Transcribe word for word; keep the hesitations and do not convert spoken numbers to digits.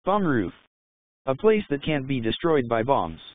Bomb roof. A place that can't be destroyed by bombs.